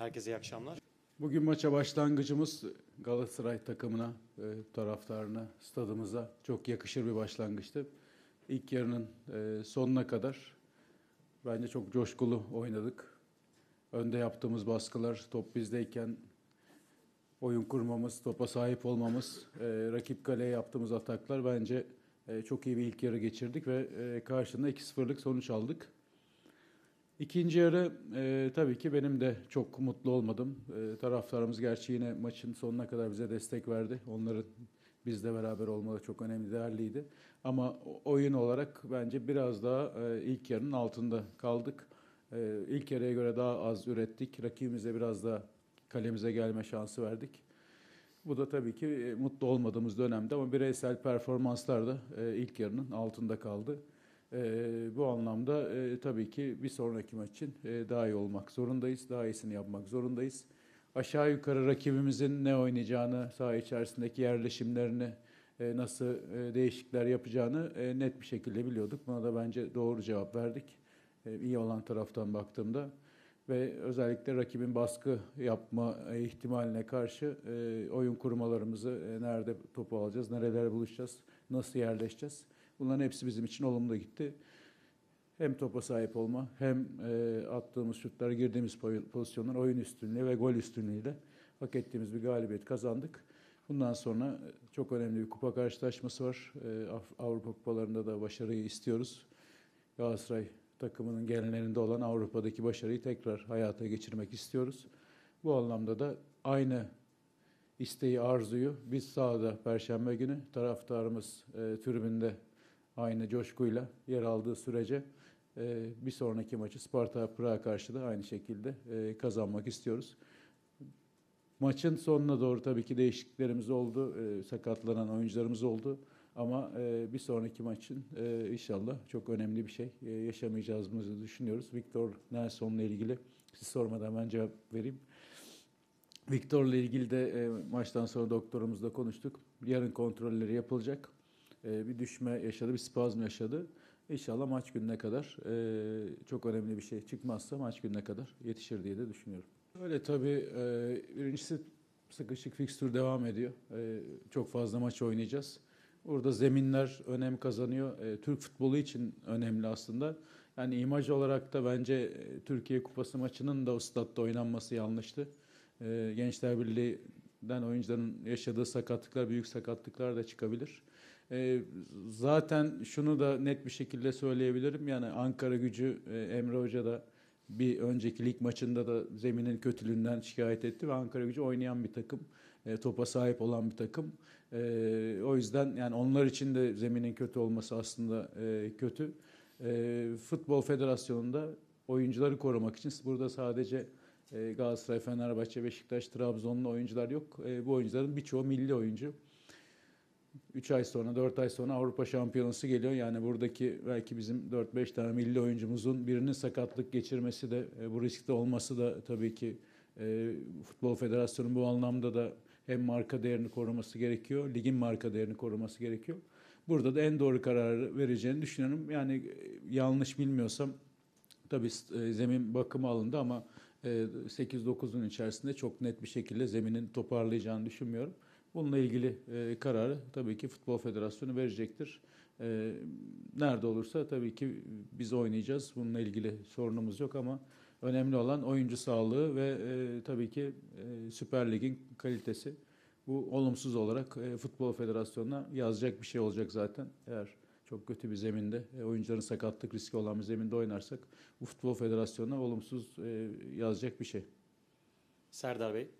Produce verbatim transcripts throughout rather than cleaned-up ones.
Herkese iyi akşamlar. Bugün maça başlangıcımız Galatasaray takımına, e, taraftarına, stadımıza çok yakışır bir başlangıçtı. İlk yarının e, sonuna kadar bence çok coşkulu oynadık. Önde yaptığımız baskılar, top bizdeyken oyun kurmamız, topa sahip olmamız, e, rakip kaleye yaptığımız ataklar bence e, çok iyi bir ilk yarı geçirdik ve e, karşında iki sıfırlık sonuç aldık. İkinci yarı e, tabii ki benim de çok mutlu olmadım. E, taraftarımız gerçi yine maçın sonuna kadar bize destek verdi. Onların bizle beraber olmaları çok önemli, değerliydi. Ama oyun olarak bence biraz daha e, ilk yarının altında kaldık. E, ilk yarıya göre daha az ürettik. Rakibimize biraz daha kalemize gelme şansı verdik. Bu da tabii ki e, mutlu olmadığımız dönemde ama bireysel performanslar da e, ilk yarının altında kaldı. E, bu anlamda e, tabii ki bir sonraki maç için e, daha iyi olmak zorundayız. Daha iyisini yapmak zorundayız. Aşağı yukarı rakibimizin ne oynayacağını, saha içerisindeki yerleşimlerini, e, nasıl e, değişiklikler yapacağını e, net bir şekilde biliyorduk. Buna da bence doğru cevap verdik. E, iyi olan taraftan baktığımda. Ve özellikle rakibin baskı yapma ihtimaline karşı e, oyun kurmalarımızı, e, nerede topu alacağız, nerelere buluşacağız, nasıl yerleşeceğiz. Bunların hepsi bizim için olumlu gitti. Hem topa sahip olma, hem e, attığımız şutlar, girdiğimiz pozisyonlar, oyun üstünlüğü ve gol üstünlüğüyle hak ettiğimiz bir galibiyet kazandık. Bundan sonra çok önemli bir kupa karşılaşması var. E, Avrupa kupalarında da başarıyı istiyoruz. Galatasaray takımının genlerinde olan Avrupa'daki başarıyı tekrar hayata geçirmek istiyoruz. Bu anlamda da aynı isteği, arzuyu biz sahada Perşembe günü taraftarımız e, tribünde aynı coşkuyla yer aldığı sürece e, bir sonraki maçı Sparta Prag'a karşı da aynı şekilde e, kazanmak istiyoruz. Maçın sonuna doğru tabii ki değişikliklerimiz oldu, e, sakatlanan oyuncularımız oldu. Ama e, bir sonraki maçın e, inşallah çok önemli bir şey e, yaşamayacağımızı düşünüyoruz. Victor Nelson'la ilgili siz sormadan ben cevap vereyim. Victor'la ilgili de e, maçtan sonra doktorumuzla konuştuk. Yarın kontrolleri yapılacak. E, bir düşme yaşadı, bir spazm yaşadı. İnşallah maç gününe kadar e, çok önemli bir şey çıkmazsa maç gününe kadar yetişir diye de düşünüyorum. Öyle tabii e, birincisi sıkışık fikstür devam ediyor. E, çok fazla maç oynayacağız. Burada zeminler önem kazanıyor. E, Türk futbolu için önemli aslında. Yani imaj olarak da bence e, Türkiye Kupası maçının da o statta oynanması yanlıştı. E, Gençler Birliği'den oyuncuların yaşadığı sakatlıklar, büyük sakatlıklar da çıkabilir. E, zaten şunu da net bir şekilde söyleyebilirim. Yani Ankara Gücü, e, Emre Hoca da bir önceki lig maçında da zeminin kötülüğünden şikayet etti ve Ankara Gücü oynayan bir takım, e, topa sahip olan bir takım. E, o yüzden yani onlar için de zeminin kötü olması aslında e, kötü. E, Futbol Federasyonu'nda oyuncuları korumak için burada sadece e, Galatasaray, Fenerbahçe, Beşiktaş, Trabzonlu oyuncular yok. E, bu oyuncuların birçoğu milli oyuncu. üç ay sonra, dört ay sonra Avrupa Şampiyonası geliyor. Yani buradaki belki bizim dört beş tane milli oyuncumuzun birinin sakatlık geçirmesi de, bu riskte olması da tabii ki e, Futbol Federasyonu'nun bu anlamda da hem marka değerini koruması gerekiyor, ligin marka değerini koruması gerekiyor. Burada da en doğru kararı vereceğini düşünüyorum. Yani yanlış bilmiyorsam tabii e, zemin bakımı alındı ama e, sekiz dokuz gün içerisinde çok net bir şekilde zeminin toparlayacağını düşünmüyorum. Bununla ilgili e, kararı tabii ki Futbol Federasyonu verecektir. E, nerede olursa tabii ki biz oynayacağız. Bununla ilgili sorunumuz yok ama önemli olan oyuncu sağlığı ve e, tabii ki e, Süper Lig'in kalitesi. Bu olumsuz olarak e, Futbol Federasyonu'na yazacak bir şey olacak zaten. Eğer çok kötü bir zeminde, e, oyuncuların sakatlık riski olan bir zeminde oynarsak bu Futbol Federasyonu'na olumsuz e, yazacak bir şey. Serdar Bey.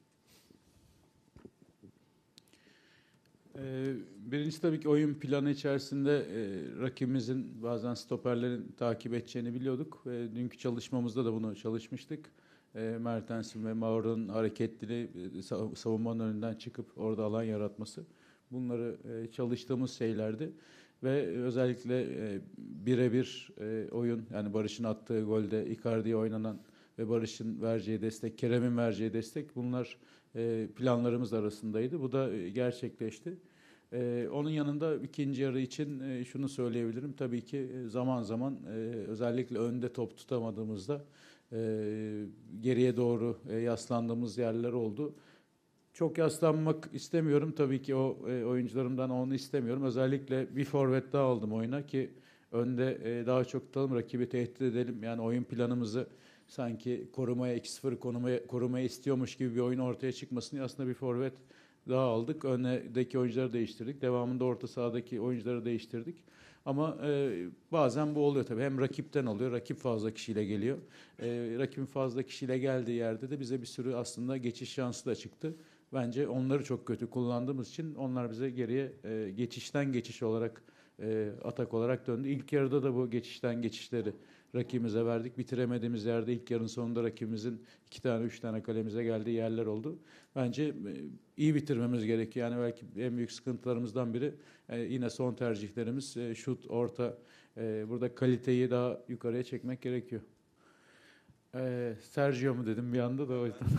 Birincisi tabii ki oyun planı içerisinde e, rakibimizin bazen stoperlerin takip edeceğini biliyorduk. E, dünkü çalışmamızda da bunu çalışmıştık. E, Mertens'in ve Mauro'nun hareketli e, savunmanın önünden çıkıp orada alan yaratması. Bunları e, çalıştığımız şeylerdi. Ve özellikle e, birebir e, oyun, yani Barış'ın attığı golde Icardi'ye oynanan ve Barış'ın vereceği destek, Kerem'in vereceği destek, bunlar e, planlarımız arasındaydı. Bu da e, gerçekleşti. E, onun yanında ikinci yarı için e, şunu söyleyebilirim. Tabii ki zaman zaman e, özellikle önde top tutamadığımızda e, geriye doğru e, yaslandığımız yerler oldu. Çok yaslanmak istemiyorum. Tabii ki o e, oyuncularımdan onu istemiyorum. Özellikle bir forvet daha aldım oyuna ki önde e, daha çok tutalım, rakibi tehdit edelim. Yani oyun planımızı sanki korumaya iki sıfır korumaya, korumaya istiyormuş gibi bir oyun ortaya çıkmasın diye aslında bir forvet daha aldık. Öndeki oyuncuları değiştirdik. Devamında orta sahadaki oyuncuları değiştirdik. Ama e, bazen bu oluyor tabii. Hem rakipten oluyor. Rakip fazla kişiyle geliyor. E, rakibin fazla kişiyle geldiği yerde de bize bir sürü aslında geçiş şansı da çıktı. Bence onları çok kötü kullandığımız için onlar bize geriye e, geçişten geçiş olarak e, atak olarak döndü. İlk yarıda da bu geçişten geçişleri rakibimize verdik. Bitiremediğimiz yerde ilk yarının sonunda rakibimizin iki tane üç tane kalemize geldiği yerler oldu. Bence e, iyi bitirmemiz gerekiyor. Yani belki en büyük sıkıntılarımızdan biri e, yine son tercihlerimiz e, şut, orta. E, burada kaliteyi daha yukarıya çekmek gerekiyor. E, Sergio mu dedim bir anda da o yüzden.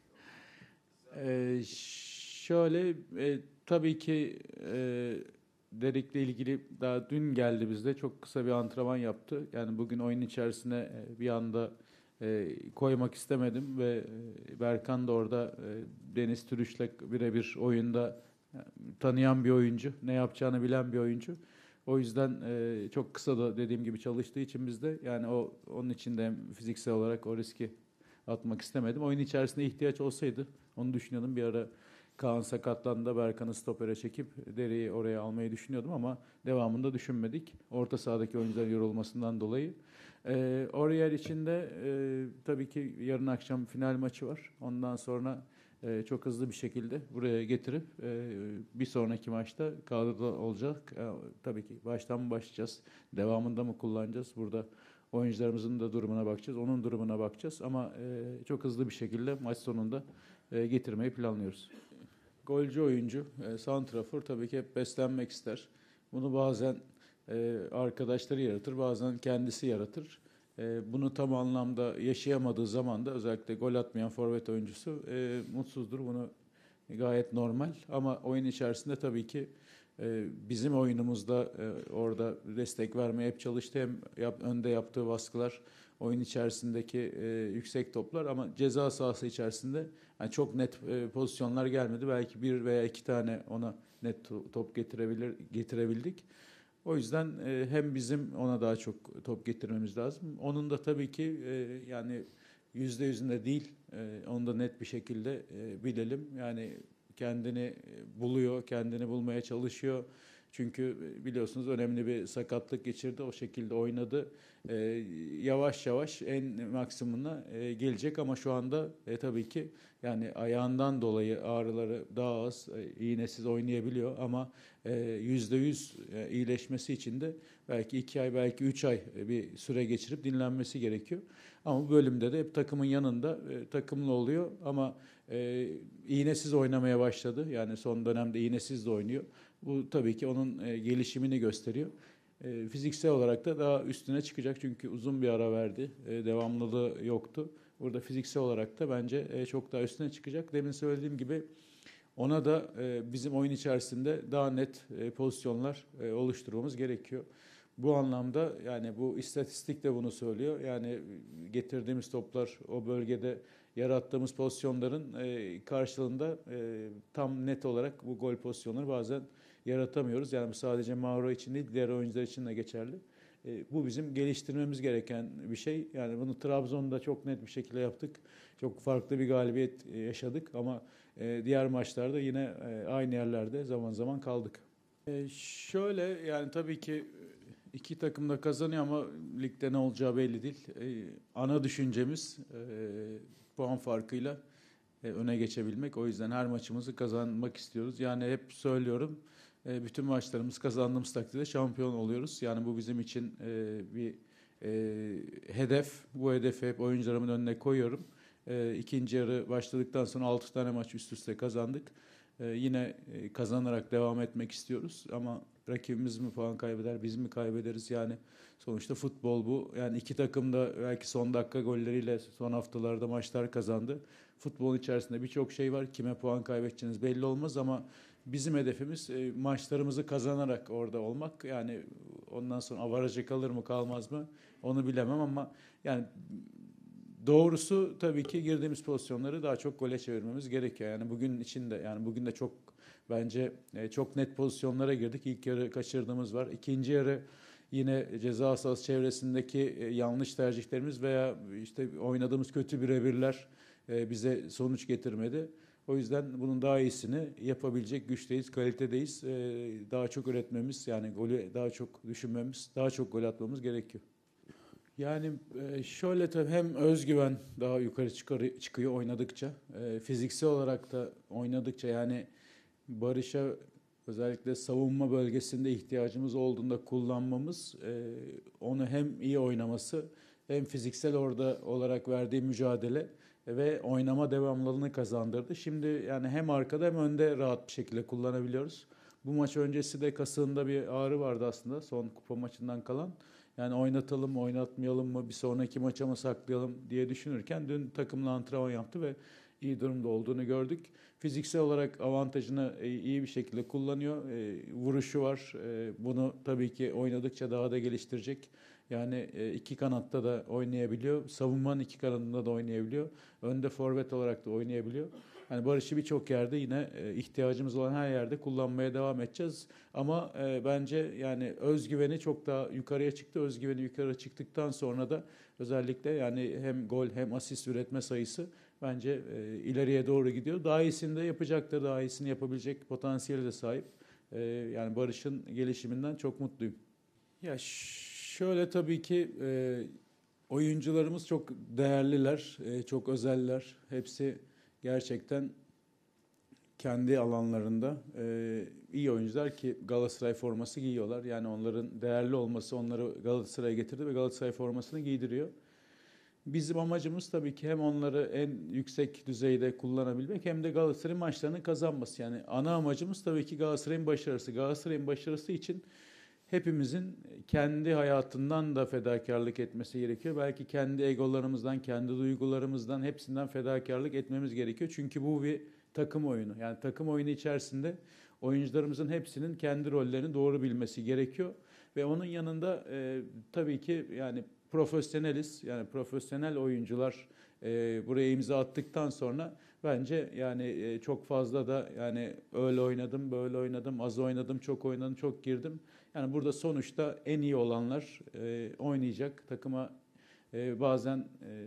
Ee, şöyle e, tabii ki e, Derek'le ilgili daha dün geldi bizde çok kısa bir antrenman yaptı. Yani bugün oyun içerisine e, bir anda e, koymak istemedim ve e, Berkan da orada e, Deniz Türüş'le birebir oyunda e, tanıyan bir oyuncu, ne yapacağını bilen bir oyuncu. O yüzden e, çok kısa da dediğim gibi çalıştığı için bizde yani o onun için de hem fiziksel olarak o riski atmak istemedim. Oyun içerisinde ihtiyaç olsaydı onu düşünüyordum. Bir ara Kaan sakatlandığında Berkan'ı stopere çekip Deri'yi oraya almayı düşünüyordum ama devamında düşünmedik. Orta sahadaki oyuncuların yorulmasından dolayı. Ee, Oriel için de e, tabii ki yarın akşam final maçı var. Ondan sonra e, çok hızlı bir şekilde buraya getirip e, bir sonraki maçta kadroda olacak. E, tabii ki baştan mı başlayacağız? Devamında mı kullanacağız? Burada oyuncularımızın da durumuna bakacağız. Onun durumuna bakacağız. Ama e, çok hızlı bir şekilde maç sonunda e, getirmeyi planlıyoruz. Golcü oyuncu, e, santrafor tabii ki hep beslenmek ister. Bunu bazen e, arkadaşları yaratır, bazen kendisi yaratır. E, bunu tam anlamda yaşayamadığı zaman da özellikle gol atmayan forvet oyuncusu e, mutsuzdur. Bunu gayet normal ama oyun içerisinde tabii ki e, bizim oyunumuzda e, orada destek vermeye hep çalıştı. Hem yap, önde yaptığı baskılar, oyun içerisindeki e, yüksek toplar ama ceza sahası içerisinde yani çok net e, pozisyonlar gelmedi. Belki bir veya iki tane ona net top getirebilir getirebildik. O yüzden e, hem bizim ona daha çok top getirmemiz lazım. Onun da tabii ki e, yani yüzde yüzünde değil. E, onu da net bir şekilde e, bilelim. Yani kendini buluyor, kendini bulmaya çalışıyor. Çünkü biliyorsunuz önemli bir sakatlık geçirdi. O şekilde oynadı. Ee, yavaş yavaş en maksimumuna e, gelecek ama şu anda e, tabii ki yani ayağından dolayı ağrıları daha az, e, iğnesiz oynayabiliyor ama e, yüzde yüz e, iyileşmesi için de belki iki ay, belki üç ay bir süre geçirip dinlenmesi gerekiyor. Ama bu bölümde de hep takımın yanında e, takımlı oluyor ama e, iğnesiz oynamaya başladı. Yani son dönemde iğnesiz de oynuyor. Bu tabii ki onun e, gelişimini gösteriyor. E, fiziksel olarak da daha üstüne çıkacak çünkü uzun bir ara verdi. E, devamlılığı yoktu. Burada fiziksel olarak da bence e, çok daha üstüne çıkacak. Demin söylediğim gibi ona da e, bizim oyun içerisinde daha net e, pozisyonlar e, oluşturmamız gerekiyor. Bu anlamda yani bu istatistik de bunu söylüyor. Yani getirdiğimiz toplar o bölgede yarattığımız pozisyonların e, karşılığında e, tam net olarak bu gol pozisyonları bazen yaratamıyoruz. Yani bu sadece Mauro için değil, diğer oyuncular için de geçerli. E, bu bizim geliştirmemiz gereken bir şey. Yani bunu Trabzon'da çok net bir şekilde yaptık. Çok farklı bir galibiyet yaşadık ama e, diğer maçlarda yine e, aynı yerlerde zaman zaman kaldık. E, şöyle yani tabii ki iki takım da kazanıyor ama ligde ne olacağı belli değil. E, ana düşüncemiz e, puan farkıyla e, öne geçebilmek. O yüzden her maçımızı kazanmak istiyoruz. Yani hep söylüyorum, e, bütün maçlarımız kazandığımız takdirde şampiyon oluyoruz. Yani bu bizim için e, bir e, hedef. Bu hedefi hep oyuncularımın önüne koyuyorum. E, ikinci yarı başladıktan sonra altı tane maç üst üste kazandık. E, yine e, kazanarak devam etmek istiyoruz ama rakibimiz mi puan kaybeder, biz mi kaybederiz? Yani sonuçta futbol bu. Yani iki takım da belki son dakika golleriyle son haftalarda maçlar kazandı. Futbolun içerisinde birçok şey var. Kime puan kaybedeceğiniz belli olmaz ama bizim hedefimiz e, maçlarımızı kazanarak orada olmak. Yani ondan sonra avaraja kalır mı kalmaz mı onu bilemem ama yani doğrusu tabii ki girdiğimiz pozisyonları daha çok gole çevirmemiz gerekiyor. Yani bugün için de yani bugün de çok bence e, çok net pozisyonlara girdik. İlk yarı kaçırdığımız var. İkinci yarı yine ceza sahası çevresindeki e, yanlış tercihlerimiz veya işte oynadığımız kötü birebirler e, bize sonuç getirmedi. O yüzden bunun daha iyisini yapabilecek güçteyiz, kalitedeyiz. E, daha çok üretmemiz, yani golü daha çok düşünmemiz, daha çok gol atmamız gerekiyor. Yani e, şöyle tabii hem özgüven daha yukarı çıkar, çıkıyor oynadıkça. E, fiziksel olarak da oynadıkça yani Barış'a özellikle savunma bölgesinde ihtiyacımız olduğunda kullanmamız e, onu hem iyi oynaması hem fiziksel orada olarak verdiği mücadele ve oynama devamlılığını kazandırdı. Şimdi yani hem arkada hem önde rahat bir şekilde kullanabiliyoruz. Bu maç öncesi de kasığında bir ağrı vardı aslında son kupa maçından kalan. Yani oynatalım mı, oynatmayalım mı, bir sonraki maça mı saklayalım diye düşünürken dün takımla antrenman yaptı ve iyi durumda olduğunu gördük. Fiziksel olarak avantajını iyi bir şekilde kullanıyor. E, vuruşu var. E, bunu tabii ki oynadıkça daha da geliştirecek. Yani e, iki kanatta da oynayabiliyor. Savunmanın iki kanadında da oynayabiliyor. Önde forvet olarak da oynayabiliyor. Yani Barış'ı birçok yerde yine e, ihtiyacımız olan her yerde kullanmaya devam edeceğiz. Ama e, bence yani özgüveni çok daha yukarıya çıktı. Özgüveni yukarı çıktıktan sonra da özellikle yani hem gol hem asist üretme sayısı bence e, ileriye doğru gidiyor. Daha iyisini de yapacaktır. Daha iyisini yapabilecek potansiyeli de sahip. E, yani Barış'ın gelişiminden çok mutluyum. Ya şöyle tabii ki e, oyuncularımız çok değerliler, e, çok özeller. Hepsi gerçekten kendi alanlarında e, iyi oyuncular ki Galatasaray forması giyiyorlar. Yani onların değerli olması onları Galatasaray'a getirdi ve Galatasaray formasını giydiriyor. Bizim amacımız tabii ki hem onları en yüksek düzeyde kullanabilmek hem de Galatasaray'ın maçlarını kazanması. Yani ana amacımız tabii ki Galatasaray'ın başarısı. Galatasaray'ın başarısı için hepimizin kendi hayatından da fedakarlık etmesi gerekiyor. Belki kendi egolarımızdan, kendi duygularımızdan hepsinden fedakarlık etmemiz gerekiyor. Çünkü bu bir takım oyunu. Yani takım oyunu içerisinde oyuncularımızın hepsinin kendi rollerini doğru bilmesi gerekiyor. Ve onun yanında e, tabii ki yani profesyoneliz. Yani profesyonel oyuncular e, buraya imza attıktan sonra bence yani e, çok fazla da yani öyle oynadım, böyle oynadım, az oynadım, çok oynadım, çok girdim. Yani burada sonuçta en iyi olanlar e, oynayacak. Takıma e, bazen e,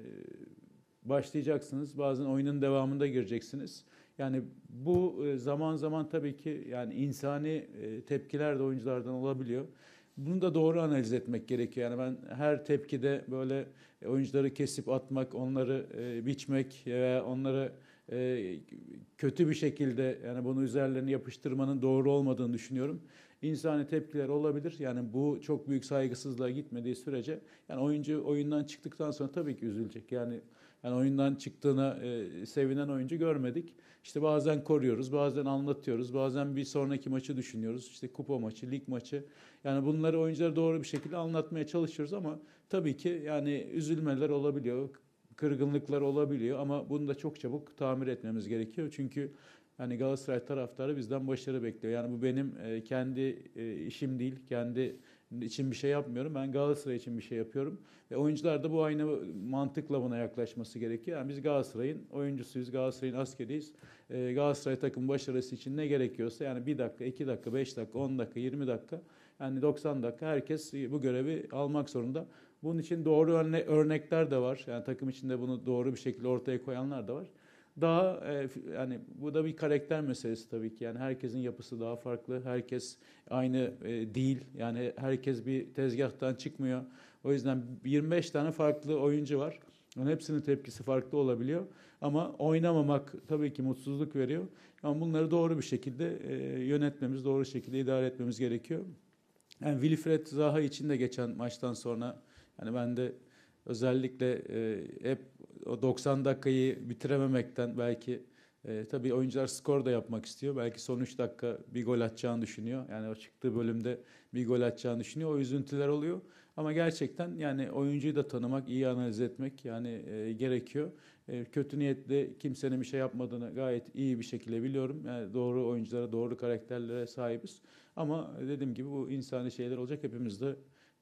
başlayacaksınız, bazen oyunun devamında gireceksiniz. Yani bu e, zaman zaman tabii ki yani insani e, tepkiler de oyunculardan olabiliyor. Bunu da doğru analiz etmek gerekiyor. Yani ben her tepkide böyle oyuncuları kesip atmak, onları e, biçmek veya onları e, kötü bir şekilde yani bunu üzerlerine yapıştırmanın doğru olmadığını düşünüyorum. İnsani tepkiler olabilir. Yani bu çok büyük saygısızlığa gitmediği sürece yani oyuncu oyundan çıktıktan sonra tabii ki üzülecek. Yani yani oyundan çıktığına e, sevinen oyuncu görmedik. İşte bazen koruyoruz, bazen anlatıyoruz, bazen bir sonraki maçı düşünüyoruz. İşte kupa maçı, lig maçı. Yani bunları oyunculara doğru bir şekilde anlatmaya çalışıyoruz ama tabii ki yani üzülmeler olabiliyor, kırgınlıklar olabiliyor ama bunu da çok çabuk tamir etmemiz gerekiyor. Çünkü yani Galatasaray taraftarı bizden başarı bekliyor. Yani bu benim e, kendi e, işim değil, kendi için bir şey yapmıyorum. Ben Galatasaray için bir şey yapıyorum. Ve oyuncular da bu aynı mantıkla buna yaklaşması gerekiyor. Yani biz Galatasaray'ın oyuncusuyuz, Galatasaray'ın askeriyiz. E, Galatasaray takım başarısı için ne gerekiyorsa yani bir dakika, iki dakika, beş dakika, on dakika, yirmi dakika yani doksan dakika herkes bu görevi almak zorunda. Bunun için doğru örne- örnekler de var. Yani takım içinde bunu doğru bir şekilde ortaya koyanlar da var. Daha e, yani bu da bir karakter meselesi tabii ki. Yani herkesin yapısı daha farklı. Herkes aynı e, değil. Yani herkes bir tezgahtan çıkmıyor. O yüzden yirmi beş tane farklı oyuncu var. Onun hepsinin tepkisi farklı olabiliyor. Ama oynamamak tabii ki mutsuzluk veriyor. Ama bunları doğru bir şekilde e, yönetmemiz, doğru şekilde idare etmemiz gerekiyor. Yani Wilfried Zaha için de geçen maçtan sonra yani ben de özellikle e, hep o doksan dakikayı bitirememekten belki e, tabii oyuncular skor da yapmak istiyor. Belki son üç dakika bir gol atacağını düşünüyor. Yani o çıktığı bölümde bir gol atacağını düşünüyor. O üzüntüler oluyor. Ama gerçekten yani oyuncuyu da tanımak, iyi analiz etmek yani e, gerekiyor. E, kötü niyetle kimsenin bir şey yapmadığını gayet iyi bir şekilde biliyorum. Yani doğru oyunculara, doğru karakterlere sahibiz. Ama dediğim gibi bu insani şeyler olacak. Hepimiz de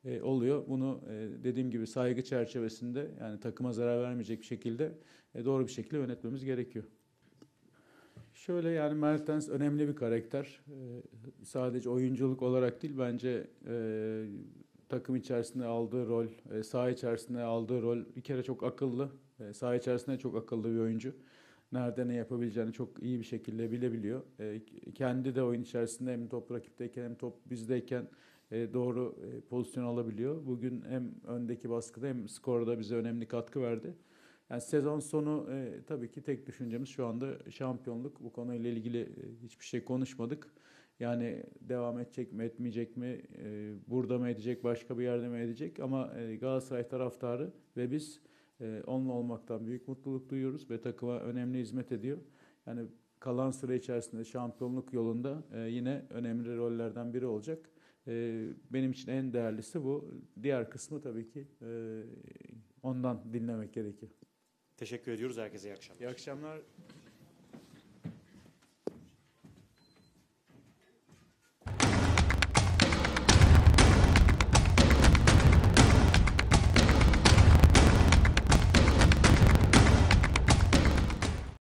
e, oluyor. Bunu e, dediğim gibi saygı çerçevesinde, yani takıma zarar vermeyecek bir şekilde e, doğru bir şekilde yönetmemiz gerekiyor. Şöyle, yani Mertens önemli bir karakter. E, sadece oyunculuk olarak değil, bence e, takım içerisinde aldığı rol, e, saha içerisinde aldığı rol, bir kere çok akıllı. E, saha içerisinde çok akıllı bir oyuncu. Nerede ne yapabileceğini çok iyi bir şekilde bilebiliyor. E, kendi de oyun içerisinde hem top rakipteyken hem top bizdeyken e, doğru e, pozisyon alabiliyor. Bugün hem öndeki baskıda hem skorda bize önemli katkı verdi. Yani sezon sonu e, tabii ki tek düşüncemiz şu anda şampiyonluk. Bu konuyla ilgili e, hiçbir şey konuşmadık. Yani devam edecek mi, etmeyecek mi, e, burada mı edecek, başka bir yerde mi edecek? Ama e, Galatasaray taraftarı ve biz e, onunla olmaktan büyük mutluluk duyuyoruz ve takıma önemli hizmet ediyor. Yani kalan süre içerisinde şampiyonluk yolunda e, yine önemli rollerden biri olacak. E, benim için en değerlisi bu. Diğer kısmı tabii ki e, ondan dinlemek gerekiyor. Teşekkür ediyoruz. Herkese iyi akşamlar. İyi akşamlar.